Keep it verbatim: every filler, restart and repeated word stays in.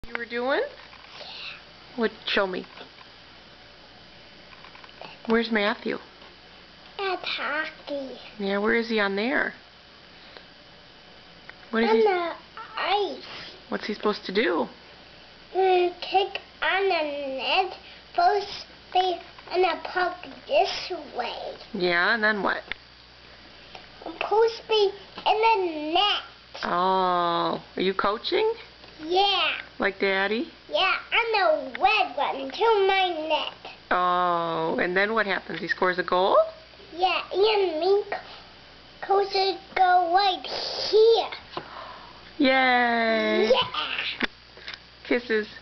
You were doing? What? Show me. Where's Matthew? At hockey. Yeah, where is he on there? What is on he? the ice. What's he supposed to do? Mm, kick on the net. First be on the puck this way. Yeah, and then what? Supposed to be in the net. Oh, are you coaching? Yeah. Like Daddy? Yeah, on the red one to my net. Oh, and then what happens? He scores a goal? Yeah, and me coaches go right here. Yay! Yeah. Kisses.